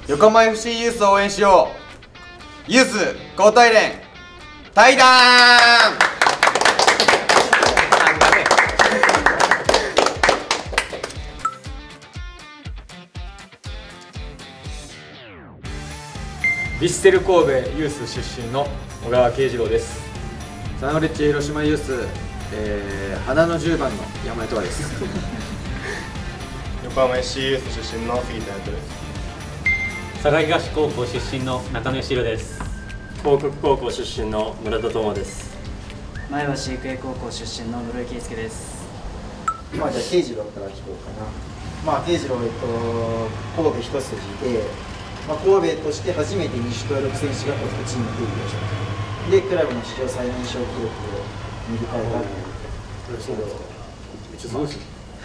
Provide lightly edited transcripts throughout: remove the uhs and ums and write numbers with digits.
横浜 FC ユースを応援しよう。ユース交代連対談。 ヴィッセル神戸ユース出身の小川慶次郎です。 サンフレッチェ広島ユース、花の10番の山根斗亜です。 横浜 FC ユース出身の杉田彩です。 佐賀東高校出身の中野義弘です。 広告高校出身の村田智です。 前橋育英高校出身の室井圭介です。 じゃあ慶次郎から聞こうかな。慶次郎神戸一筋で、神戸として初めて2種登録選手がトップチームにデビューしたで、クラブの史上最年少記録を塗り替えたんですけど、めっちゃすごいです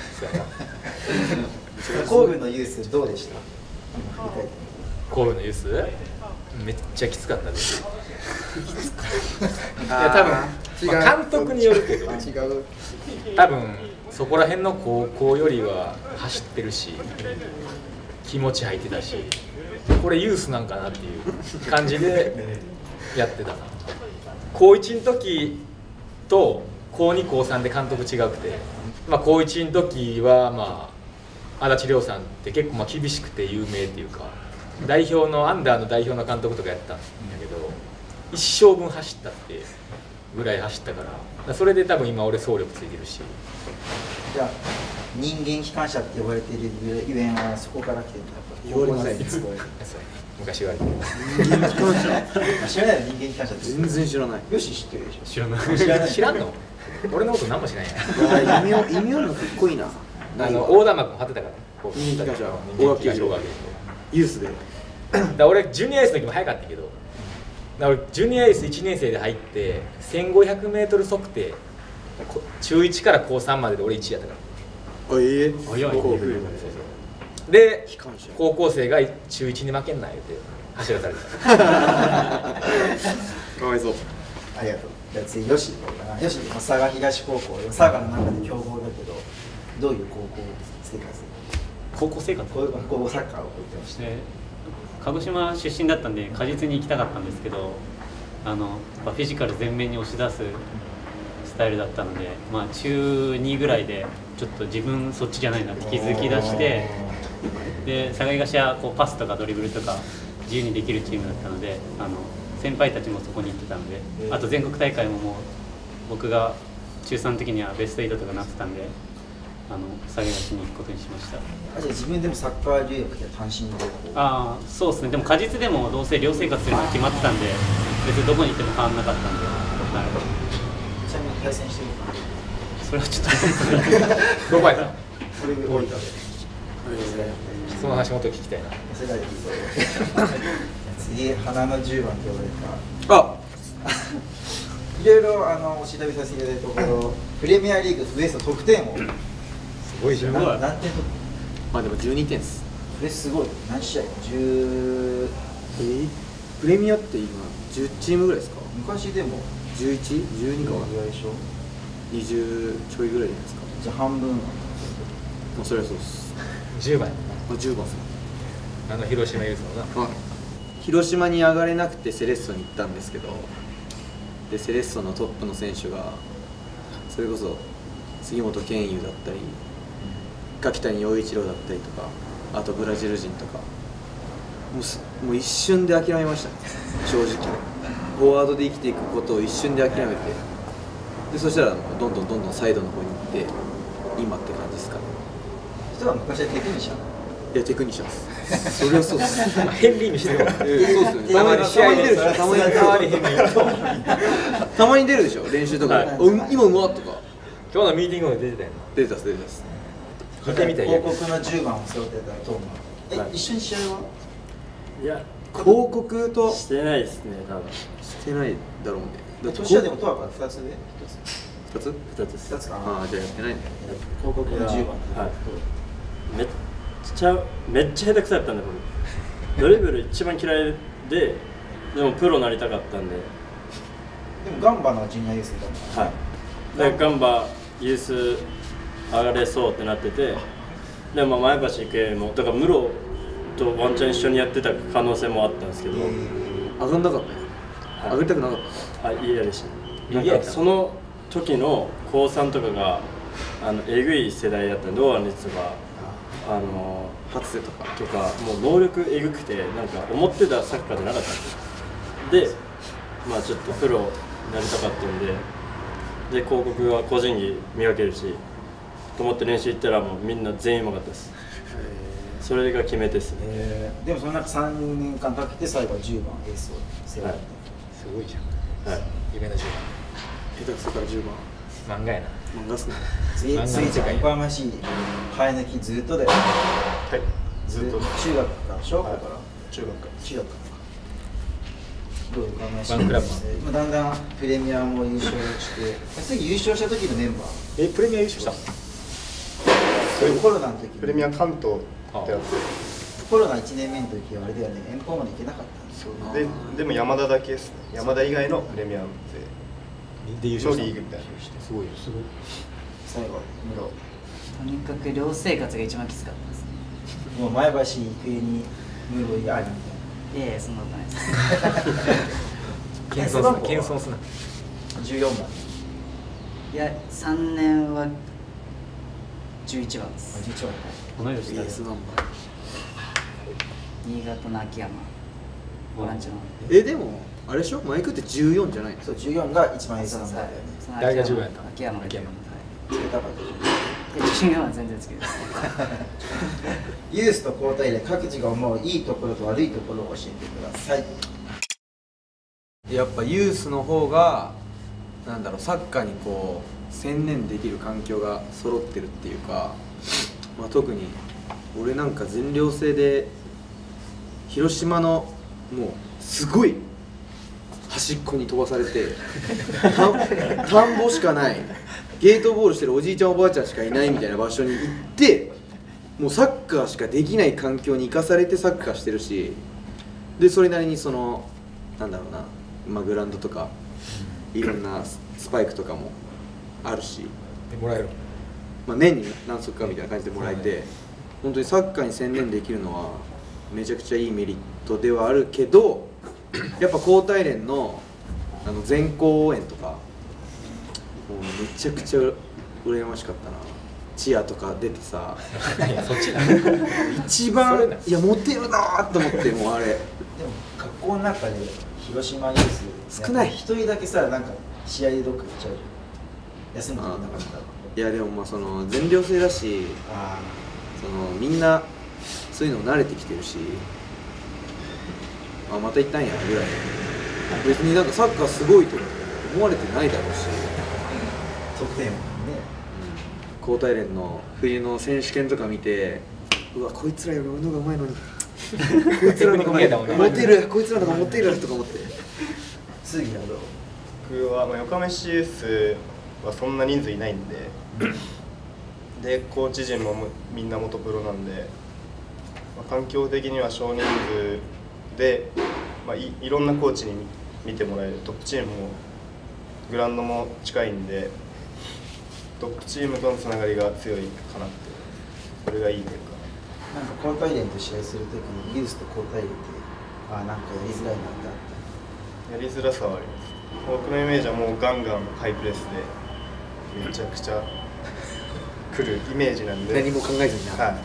ね。神戸のユースどうでした？ 神戸のユースめっちゃきつかったです。いや多分、監督によるけど、多分そこら辺の高校よりは走ってるし気持ち入ってたし、これユースなんかなっていう感じでやってたな。高1の時と高2高3で監督違くて、高1の時は足立亮さんって結構厳しくて有名っていうか、代表のアンダーの代表の監督とかやってたんだけど、一生分走ったってぐらい走ったから、それで多分今俺走力ついてるし。 じゃあ人間機関車って呼ばれているゆえんはそこから来てるんだ。 言われません。 昔言われてる。 人間機関車知らないの？人間機関車って全然知らない。 よし知ってるでしょ。 知らない。知らんの？俺のこと何もしないやん。 意味あるのかっこいいな。 横断幕も張ってたから。 人間機関車小川慶次郎ユースで。 俺ジュニアエースの時も早かったけど、俺ジュニアエース1年生で入って1500メートル測定中1から高3までで俺1位やったから。 早い。 で高校生が中1に負けんな言うて走らされた。 かわいそう。 ありがとう。じゃあ次、吉でいこうかな。吉で佐賀東高校、佐賀の中で強豪だけど、どういう高校生活？ 高校生活？ 高校サッカーを置いてました。 鹿児島出身だったんで果実に行きたかったんですけど、フィジカル全面に押し出すスタイルだったので、中2ぐらいでちょっと自分そっちじゃないなって気づき出して、で佐賀東はパスとかドリブルとか自由にできるチームだったので、先輩たちもそこに行ってたので、あと全国大会ももう僕が中3の時にはベスト8とかなってたんで、佐賀東に行くことにしました。 じゃあ自分でもサッカー留学で単身でそうですね。でも果実でもどうせ寮生活するのが決まってたんで、別にどこに行っても変わんなかったんで。 ちなみに対戦してるか？ それはちょっとどこやった？ それで大分で。 その話もっと聞きたいな。 世代で次、花の10番って呼ばれた。いろいろお調べさせていただいたところ、プレミアリーグウエスト得点をすごいじゃん。 何点取った？ でも12点です。 これすごい。何試合プレミアって今10チームぐらいですか？ 昔でも 11？12 かぐらいでしょ。 20ちょいぐらいじゃないですか。 じゃあ半分はそれはそうです。 10番。 10番ですか。 広島ユースのな。 広島に上がれなくてセレッソに行ったんですけど、でセレッソのトップの選手がそれこそ杉本健佑だったり柿谷陽一郎だったりとか、あとブラジル人とか、もう一瞬で諦めましたね、正直。フォワードで生きていくことを一瞬で諦めて、でそしたらどんどんサイドの方に行って今って感じですかね。 人は昔はテクニシャン。 いやテクニシャンです。それはそうです。 ヘンリーにしてるもん。 そうですね。たまに試合に出るでしょ。たまに出るでしょ。練習とかで。今うまっとか。 今日のミーティングも出てたよな。 出てたです。 見てみたい。 広告の10番を背負ってたトーマ。一緒に試合は？ いや、 広告としてないですね、多分。 してないだろうね。 年はでもトアが2つで 2つ 2つかな。 ああ、じゃあやってないね。 広告の10番。 はい。めっちゃ下手くそだったんで、僕ドリブル一番嫌いでもプロになりたかったんで。 でもガンバのジュニアユースだったはい。でガンバユース上がれそうってなってて、で前橋育英もだから室とワンチャン一緒にやってた可能性もあったんですけど、 上がんなかったよ、上がりたくなかった。 嫌でした。なんかその時の高3とかがえぐい世代だったんで、堂安律とか初瀬とかもう能力えぐくて、なんか思ってたサッカーじゃなかったんですよ。でまあちょっとプロになりたかったんで、広告は個人技磨けるしと思って練習行ったら、もうみんな全員うまかったです。それが決め手ですね。 でもその中3年間かけて最後は10番エースを背負って、 すごいじゃん。はい。夢の10番。 下手くそから10番。 漫画やな。 漫画っすね。 次じゃあ横浜市生え抜きずっとだよね。 はい。ずっと。 中学から小学校から中学から。 中学から。どう横浜市。 ワンクラブ。 だんだんプレミアも優勝して、次優勝した時のメンバー。 プレミア優勝した。 コロナの時。 プレミア関東ってやつ。 コロナ1年目の時はあれだよね、遠方まで行けなかったんですよ。 でも山田だけですね。山田以外のプレミアムで優勝したのリーグみたいな。 すごいよ。 最後室。 とにかく寮生活が一番きつかったですね。 もう前橋育英にムーブありみたいな。 いやいや、そんなことないです。 謙遜すな。 14番。 いや、3年は11番です。 11番。 同い年だ。 新潟の秋山ボランチの。 でもあれでしょ、マイクって14じゃないの？ そう、14が一番エースなんだよね。 誰が14やったの？ 秋山が14。 つけたかった 14は全然つけてユースと交代で各自が思ういいところと悪いところを教えてください。 やっぱユースの方がなんだろう、サッカーにこう専念できる環境が揃ってるっていうか、まあ、特に俺なんか全寮制で広島のもうすごい端っこに飛ばされて田んぼしかないゲートボールしてるおじいちゃんおばあちゃんしかいないみたいな場所に行って、もうサッカーしかできない環境に生かされてサッカーしてるし、でそれなりにそのなんだろうな、まあ、グラウンドとかいろんなスパイクとかもあるし、 もらえる、 まあ、年に何足かみたいな感じでもらえて、本当にサッカーに専念できるのはめちゃくちゃいいメリットではあるけど、やっぱ高体連の全校応援とかもうめちゃくちゃ羨ましかったな。チアとか出てさそっちだ一番いやモテるなと思って、もうあれでも学校の中で広島ユース少ない、 一人だけさ、なんか試合でどっか行っちゃうじゃん、休む時なかったら。 いやでもまあその全寮制だし、そのみんなそういうの慣れてきてるし、また行ったんやぐらい、別になんかサッカーすごいと思われてないだろうし、 得点もね、 高体連の冬の選手権とか見て、うわこいつらより俺の方がうまいのにこいつらの方がモテる、こいつらの方がモテるとか思って。 次はどう？ 僕は横浜市ユースはそんな人数いないんででコーチ陣もみんな元プロなんで、環境的には少人数で、いろんなコーチに見てもらえるトップチームもグラウンドも近いんで、トップチームとのつながりが強いかなって、それがいいというか。 なんか高体連と試合するときにユースと高体連ってなんかやりづらいなってあった？ やりづらさはあります。僕のイメージはもうガンガンハイプレスでめちゃくちゃ来るイメージなんで、 何も考えずにな、 はい、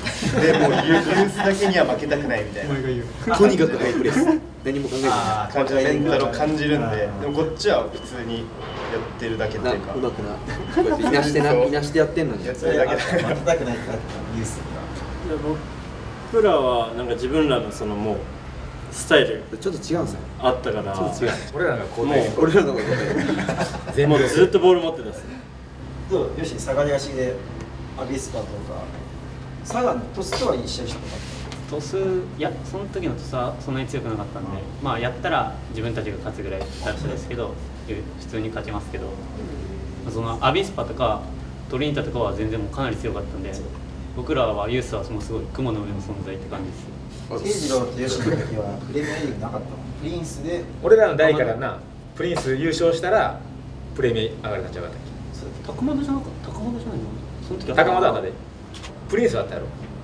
でもうユースだけには負けたくないみたいな、 とにかくハイプレス何も考えずに感じのメンタルを感じるんで、でもこっちは普通にやってるだけっていうか、 うまくなこうやっていなしていなしてやってんのにやってるだけで負けたくないってあったユース僕らはなんか自分らのそのもうスタイルちょっと違うんですよ、 あったから、 ちょっと違う、 俺らが高体連、 俺らのことでもうずっとボール持ってたっすね。 どうよし、下がり足でアビスパとか佐賀のトスとは一緒にしてもらったトス、いや、その時のトスはそんなに強くなかったんで、やったら自分たちが勝つぐらいだったですけど、普通に勝ちますけど、そのアビスパとかトリニタとかは全然もうかなり強かったんで、僕らはユースはもうすごい雲の上の存在って感じです。 慶次郎と吉野の時はプレミアリーグなかったの？プリンスで俺らの代からな、プリンス優勝したらプレミア上がりになっちゃうかったっけ？ 高円じゃなかった？高円じゃないの？その時は高円あったで。プリンスあったやろ。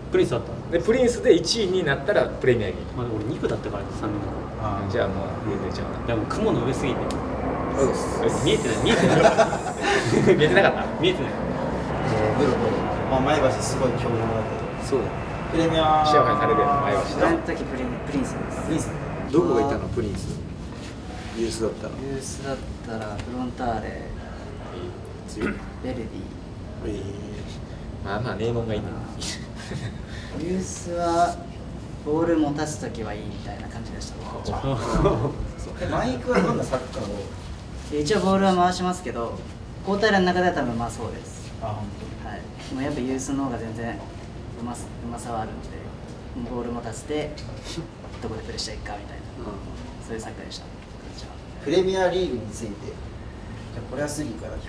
プリンスだったでプリンスで1位になったらプレミアリーグ、 まあ、俺2部だったからね3年の頃じゃあもう全然ちゃうな。 でも雲の上すぎて見えてない見えてなかった見えてないブロと、まあ、前橋すごい強豪だけど、 そうだ。 プレミア試合会されるやん前その時プリンスですプリンスどこがいたのプリンス？ユースだったら。 ユースだったらフロンターレ、 強いベルディ。 まあまあ名門がいいなユースはボール持たす時はいいみたいな感じでした。 マイクはどんなサッカーを一応ボールは回しますけど、交代の中では多分まあそうです。 本はい。でもやっぱユースの方が全然うまさはあるので、ボール持たせてどこでプレーしていくかみたいな、そういうサッカーでした。 プレミアリーグについて、じゃあこれは杉から聞こ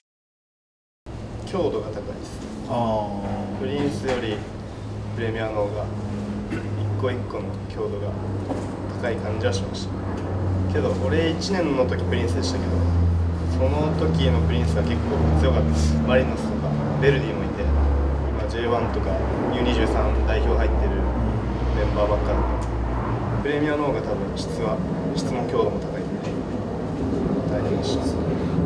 強度が高いです。プリンスよりプレミアの方が一個一個の強度が高い感じはしました。けど俺1年の時プリンスでしたけど、その時のプリンスは結構強かったです。マリノスとかベルディもいて、今 J1 とか U23 代表入ってるメンバーばっかりで、プレミアの方が多分質も強度も高いんで大変でした。 で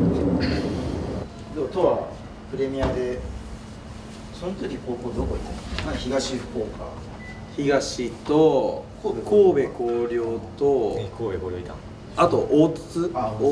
もとはプレミアで、その時高校どこ行ったの？東福岡、 東と神戸弘陵と神戸広陵いたんあと大津大津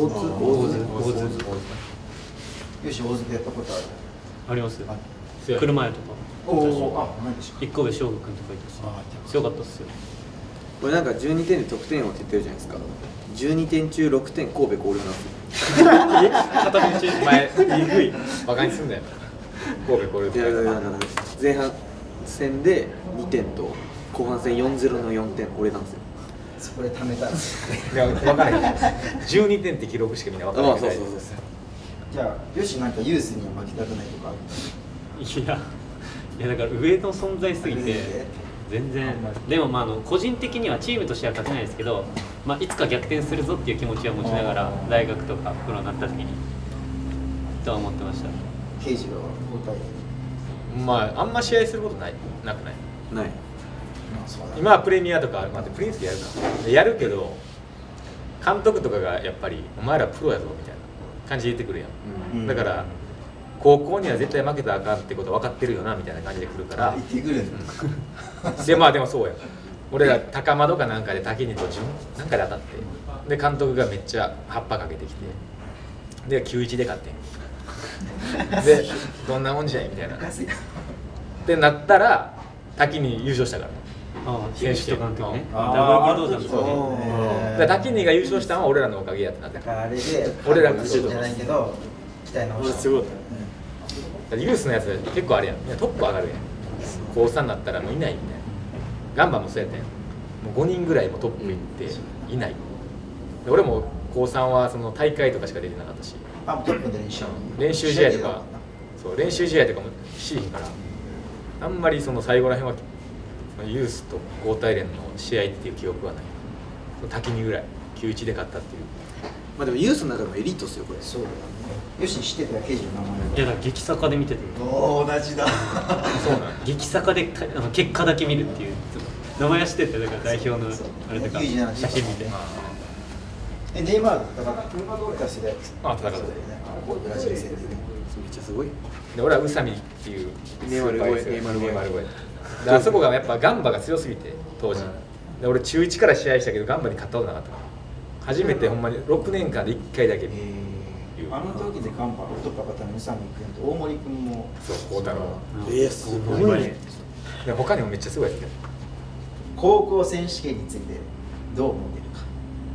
よし、大津でやったことある？ ありますよ強い車屋とか何でしょ一個上翔吾君とかいたし強かったっすよ。 これなんか12点で得点王って言ってるじゃないですか。12点中6点神戸弘陵なんですよ。 片道前えぐいバカにすんだよ神戸広陵前半戦で2点と後半戦 4-0 の4点これなんですよ。 そこで貯めたんですいや分からへん12点って記録しかみんな分からへんそうじゃあ、よし、なんかユースには負けたくないとかある？ いやだから上の存在すぎて全然でもまあ個人的にはチームとしては勝てないですけど、まあ、いつか逆転するぞっていう気持ちは持ちながら大学とかプロになった時にとは思ってました。 刑事が交代まああんま試合することなくないない。 今はプレミアとか、まあ、プリンスでやるかやるけど監督とかがやっぱりお前らプロやぞみたいな感じで言ってくるやん、だから高校には絶対負けたらあかんってこと分かってるよなみたいな感じで来るから行ってくるでまあでもそうや俺ら高窓かなんかで滝にとなんかで当たってで監督がめっちゃ葉っぱかけてきてで 9-1 で勝ってんでどんなもんじゃいみたいなってなったら滝に優勝したから選手とかの時ねダブルブルドーザーの時で滝にが優勝したのは俺らのおかげやってなってあれで俺らがじゃないけど期待直したすごいユースのやつ結構あれやんトップ上がるやん高3になったらもういないみたいなガンバもそうやったやんもう5人ぐらいもトップ行っていないで俺も高3はその大会とかしか出てなかったしトップで練習試合とかそう練習試合とかもしいひんからあんまりその最後らへんはユースと交代連の試合っていう記憶はない滝にぐらい 9-1 で勝ったっていうまあでもユースの中でもエリートっすよこれ。 そうだね。よし、知ってたよ、刑事の名前いやだから激坂で見てて同じだそうなん激坂で結果だけ見るっていう名前は知っててだから代表のあれとか 97 写真見てネイマールと戦ってた世代あ戦ったブラジル戦でねめっちゃすごい。 で俺は宇佐美っていうネイマール超えネイマール超えであそこがやっぱガンバが強すぎて当時で俺中1から試合したけどガンバに勝ったことなかったから初めてほんまに6年間で1回だけあの時でガンバトップ上がったの宇佐美君と大森君もそう孝太郎すごいね。 で他にもめっちゃすごいやつけど高校選手権についてどう思ってるか。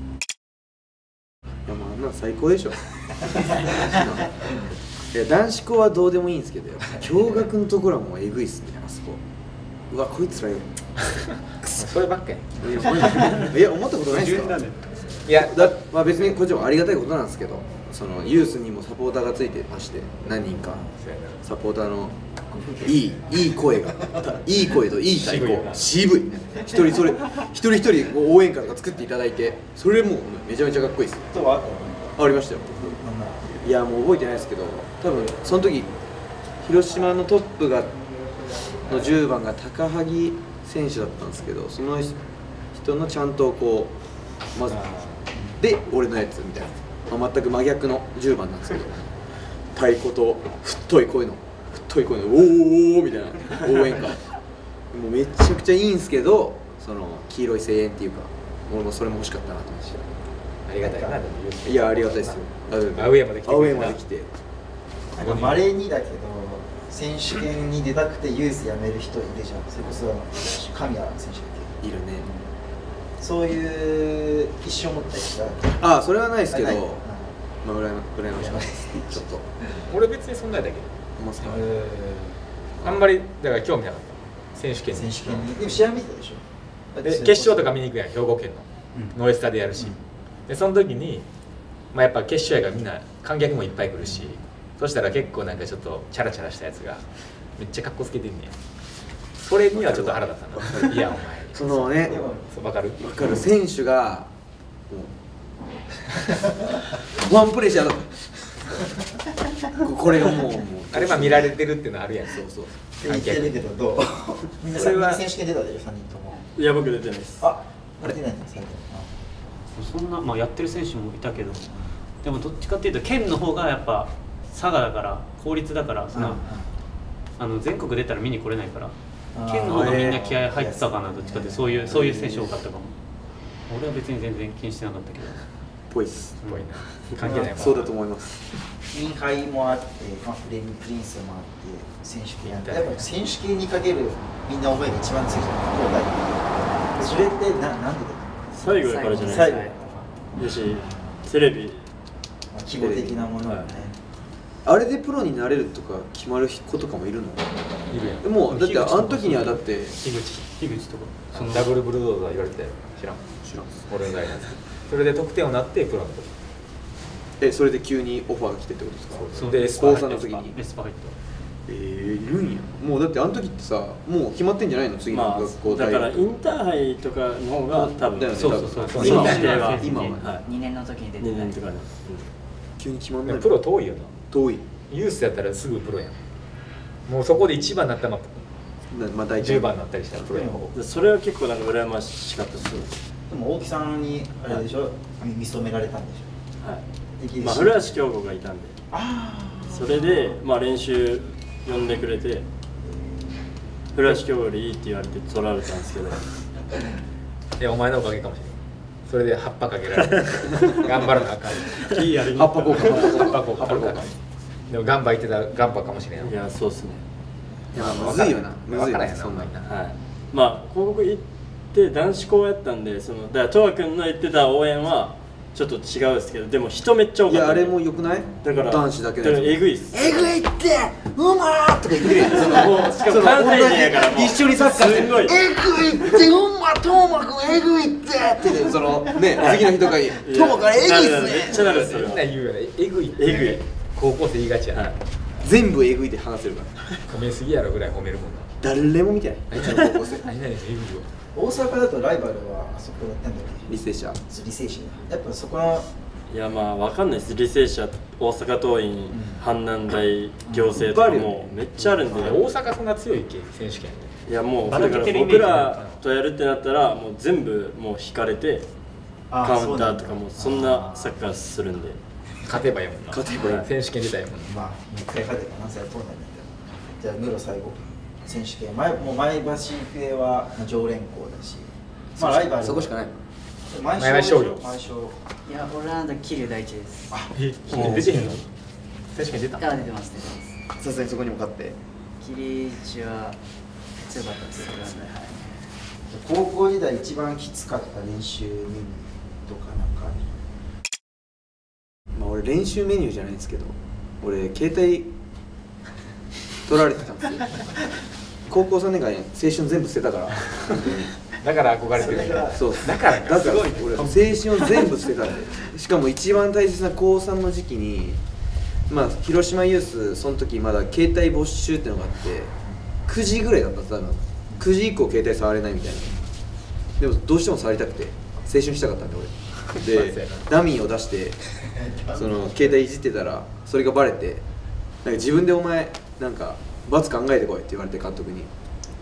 いやもうあんなの最高でしょ。いや男子校はどうでもいいんですけど共学のところはもうえぐいっすねあそこ。うわこいつらよそればっかやいや思ったことないですか。いやまあ別にこっちもありがたいことなんですけどそのユースにもサポーターがついてまして何人かサポーターのいい声がいい声といい太鼓渋い一人一人応援歌とか作っていただいてそれもめちゃめちゃかっこいいです。 とはありましたよ。いやもう覚えてないですけど多分その時広島のトップがの10番が高萩選手だったんですけど、その人のちゃんとこうまずで俺のやつみたいな、まあ、全く真逆の10番なんですけど、太鼓と太い声のおーみたいな応援歌もうめちゃくちゃいいんですけど、その黄色い声援っていうか、俺もそれも欲しかったなと思いました。 ありがたいな。 いやありがたいですよ。 アウェーまで来て、 アウェーまで来て、 なんか稀にだけど選手権に出たくてユース辞める人いるじゃん。それこそ神谷選手だっけ、 いるね。 そういう一生持ったりした。 ああそれはないですけど、 ないまあ羨ましいですちょっと。 俺別にそんなだけど、 思いますか。 あんまりだから興味なかった選手権に。 選手権にでも試合見てたでしょ。 で決勝とか見に行くやん、兵庫県のノエスタでやるし、でその時に、まあ、やっぱ決勝やからみんな観客もいっぱい来るし、そしたら結構なんかちょっとチャラチャラしたやつがめっちゃ格好つけてんねん。それにはちょっと腹立ったな。いやお前そのね、 そう分かる選手がもうワンプレーしたらこれがもうあれは見られてるっていうのはあるやん。 そうそう。 言ってるけどどう？みんなそれは選手権出たで3人とも。 いや僕出てないです。 あ、出てないんだ最後。 そんな、まあ、やってる選手もいたけど、でもどっちかっていうと県の方がやっぱ佐賀だから公立だからその、全国出たら見に来れないから県の方がみんな気合入ってたかな。どっちかってそういう選手多かったかも。俺は別に全然気にしてなかったけど。 ぽいっす。 ぽいな。関係ないもん。 そうだと思います。 インハイもあって、まあ、プリンスもあって選手権やって、やっぱ選手権にかけるみんな思いが一番強いじゃん。それってなんでだっ最後からじゃない最後ですか。よしテレビ、 け？規模的なものがね。 あれでプロになれるとか決まる子とかもいるの？ いるやん。 でもだってあの時にはだって樋口とかそのダブルブルドーザー言われてたよ。知らん。俺の代なんですけど、それで得点をなってプロの時。 それで急にオファーが来てってことですか？ そうで高3の時にエスパ入った。 いるんや。もうだってあの時ってさ、もう決まってんじゃないの次のま学校あ、だからインターハイとかの方が多分だよねそう今は今ははい 2年の時に出て 2 ない年とかで、 急に決まんないプロ遠いよな。 遠い。 ユースやったらすぐプロやん。もうそこで1番になったらまあ大体 10番になったりしたらプロやん。 でそれは結構なんか羨ましかったですよ。 でも大木さんにあれでしょ、認められたんでしょ。 はい。まあ古橋京子がいたんで、それでまあ練習呼んでくれて、古橋京子よりいいって言われて取られたんですけど、 いやお前のおかげかもしれない。それで葉っぱかけられて頑張らなあかん。 いいやりに葉っぱ交換葉っぱこうかるから。でもガンバ言ってたらガンバかもしれん。 いやそうっすね。 いやむずいよな。むずいよな分からんやなそんな。 はい。まあ広告行って男子校やったんで、だからトワ君の言ってた応援はちょっと違うんですけど、でも人めっちゃ多かったんで。 いやあれも良くない？ だから男子だけのだからやつ。 えぐいっす。 えぐいってうまーとか言ってるやん。 もうしかも関西人やからもう一緒にサッカーしてすごいえぐいってうまトーマくんえぐいってってそのね次の日とかにトーマくんえぐいっすね。 めっちゃなるっすよ。 みんな言うよね。えぐい。 えぐい。 高校生言いがちやな。 全部えぐいで話せるから。 褒めすぎやろぐらい褒めるもんな。 誰も見てない。うちの高校生。 何々えぐいよ。 大阪だとライバルはあそこだったんだっけ？ 履正社。 履正社だ。やっぱそこのいやまあわかんないです。履正社、大阪桐蔭、阪南大、行政とかもうめっちゃあるんで、 大阪そんな強い系選手権。 いやもうバだからタけてるイメージ僕らとやるってなったらもう全部もう引かれてカウンターとかもそんなサッカーするんで、 勝てばいいもんな。 勝てばいい選手権出たいもんな。 まあ1回勝てば何歳取らないんだけど。じゃあムロ最後選手権もう前橋育英は常連校だし、まあライバルそこしかない。 前前商業前商いや俺は桐生第一です出てへんの？選手権出た？ あ出てます出てます。 さすがにそこにも勝って。 桐一は強かったですグラウンドで。はい。 高校時代一番きつかった練習メニューとかなんかある？ まあ俺練習メニューじゃないんですけど、俺携帯取られてたんですよ。高校3年間青春全部捨てたから。 だから憧れてる。 そうだから俺青春を全部捨てたんで。しかも一番大切な高3の時期に、まあ広島ユースその時まだ携帯没収ってのがあって、9時ぐらいだったんです。多分9時以降携帯触れないみたいな。でもどうしても触りたくて青春したかったんで俺。でダミーを出してその携帯いじってたらそれがバレて、なんか自分でお前なんか罰考えてこいって言われて監督に。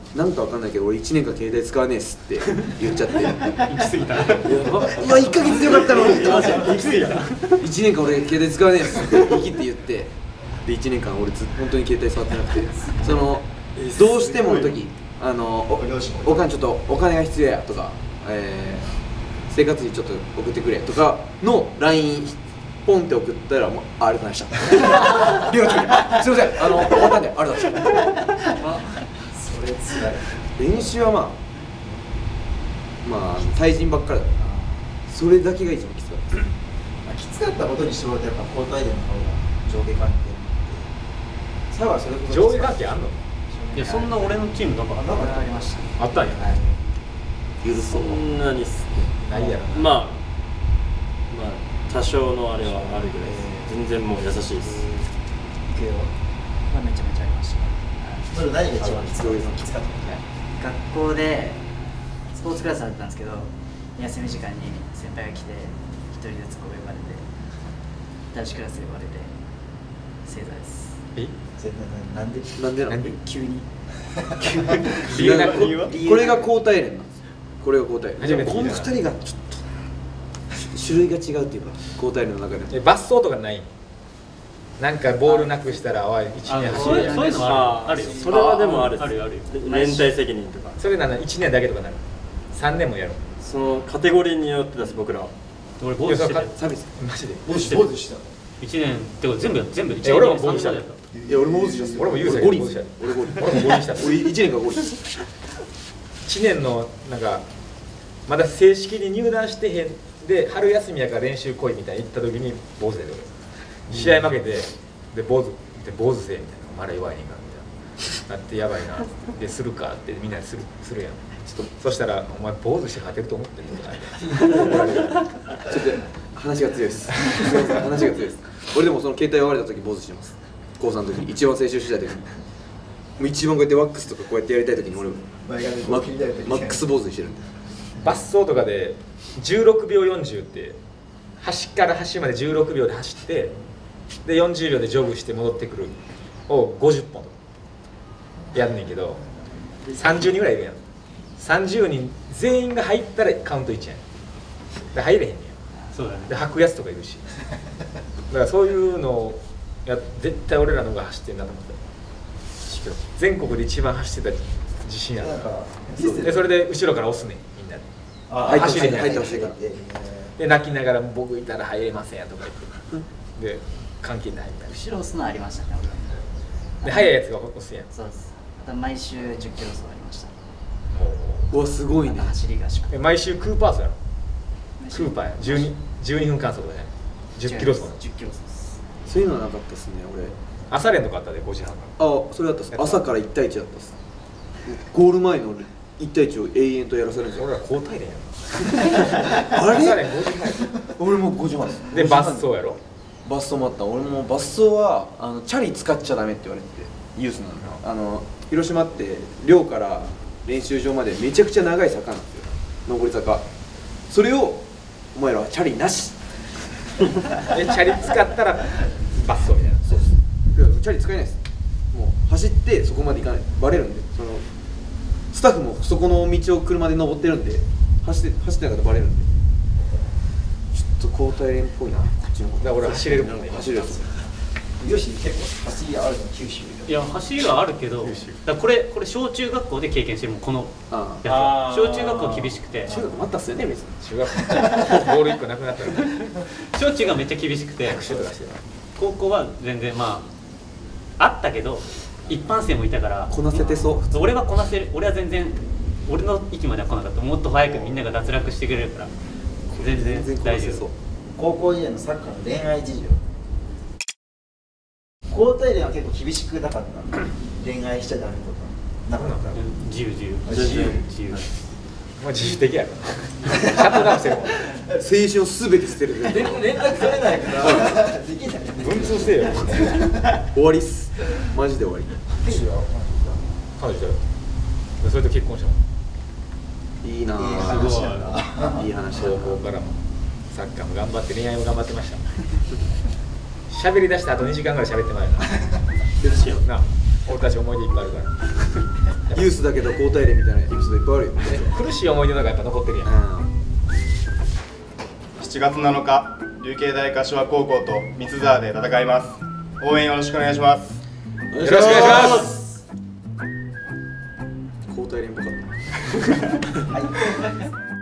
なんかわかんないけど俺1年間携帯使わねえっすって言っちゃって行き過ぎた。 うわ1ヶ月でよかったのにって思って行き過ぎた。 1年間俺携帯使わねえっすって言い切って言ってで1年間俺本当に携帯触ってなくてそのどうしてもの時おかんちょっとお金が必要やとか、生活費ちょっと送ってくれとかの LINE ポンって送ったらもうありがとうございましたりょうちゃんすいません終わったんでありがとうございましたそれつらい。 練習はまあ対人ばっかりだったそれだけが一番きつかったまあきつかったことにしてもらうとやっぱ交代での方が上下関係ってサはそれこそ上下関係あんの？ いやそんな俺のチームなかった。 ありました。 あったんや。 許そうそんなにっすないやろ。 まあ多少のあれはあるぐらいです全然もう優しいです行くよ。まあめちゃめちゃありました。 それ何が一番きつかった学校でスポーツクラスだったんですけど、休み時間に先輩が来て一人ずつこう呼ばれて男子クラスで呼ばれて正座です。 なんでなんで急に理由なくこれが交代連なんですよこれが交代連初めて聞いたこの2人がちょっと種類が違うっていうか交代連の中で罰走とかない？なんかボールなくしたらおい1年そういうのはあるよ。 それはでもあるっすあるよあるよ。 連帯責任とかそれなら1年だけとかなる3年もやろうそのカテゴリーによってです僕らは俺坊主してたよ。 サービスマジで坊主した 1年ってか全部1年俺も坊主したよいや俺も坊主した俺も言う俺ゴリ坊主したよ俺ゴリ俺もゴリした俺1年間ゴリ 1年のなんかまだ正式に入団してへんで春休みやから練習来いみたいに言った時に坊主で俺試合負けてで坊主せえみたいなまだ弱いねんかみたいななってやばいなでするかってみんなするやんちょっとそしたらお前坊主して勝てると思ってるのかなちょっと話が強いです話が強いです俺でもその携帯割れた時坊主してます高3の時に一番青春したい時にもう一番こうやってワックスとかこうやってやりたい時に俺マックス坊主にしてるんで罰走とかで16秒40って端から端まで16秒で走ってで40秒でジョグして戻ってくるを50本とかやんねんけど30人ぐらいいるやん30人全員が入ったらカウント1やんで入れへんねんそうだね。 で吐くやつとかいるしだからそういうのを絶対俺らの方が走ってんなと思って全国で一番走ってた自信あるでそれで後ろから押すねんみんなで走れへん入ってほしいからで泣きながら僕いたら入れませんやとか言ってで関係ないみたいな後ろ押すのありましたねで速いやつが押すやんそうです。あと毎週10キロ走ありました。 うわすごいねあと走り合宿。 毎週クーパー走やろクーパーや12分間走とかじゃない10キロ走 10キロ走です。 そういうのはなかったっすね俺朝練とかあったで5時半からあそれだったっす朝から1対1だったっすゴール前の1対1を永遠とやらされるんですよ俺ら交代練やんあ朝練れ 5時半や俺も5時前ですでバス走やろバス走もあった俺もバス走はチャリ使っちゃダメって言われててユースなの広島って寮から練習場までめちゃくちゃ長い坂なんですよ上り坂それをお前らはチャリなしでチャリ使ったらバス走みたいなそうですチャリ使えないですもう走ってそこまで行かないバレるんでスタッフもそこの道を車で登ってるんで走ってなかったらバレるんでちょっと交代連っぽいなこっちの方だから俺は走れるもんね走れるやつよし結構走りあるの九州いや走りはあるけど、だからこれ小中学校で経験してるもんこのあやつは小中学校は厳しくて中学もあったっすよね別に中学校ボール1個なくなったら小中がめっちゃ厳しくて拍手とかしてる高校は全然まああったけど一般生もいたからこなせてそう俺はこなせる俺は全然俺の域までは来なかったもっと早くみんなが脱落してくれるから全然大丈夫高校時代のサッカーの恋愛事情交代連は結構厳しくなかった恋愛しちゃダメとかなかった自由もう自主的やろシャットダウンしてるもん青春をすべて捨てる連絡されないからできない文通せえよ終わりっすマジで終わり彼女だよそれと結婚したもんいいなぁ話やないい話高校からもサッカーも頑張って恋愛も頑張ってました喋り出したあと2時間ぐらい喋ってまうよななあ俺たち思い出いっぱいあるからユースだけど交代例みたいなエピソードいっぱいあるよね。 苦しい思い出のがやっぱ残ってるやん。 7月7日、琉球大柏高校と三沢で戦います。応援よろしくお願いします。 よろしくお願いします。 交代連っぽかった。 はい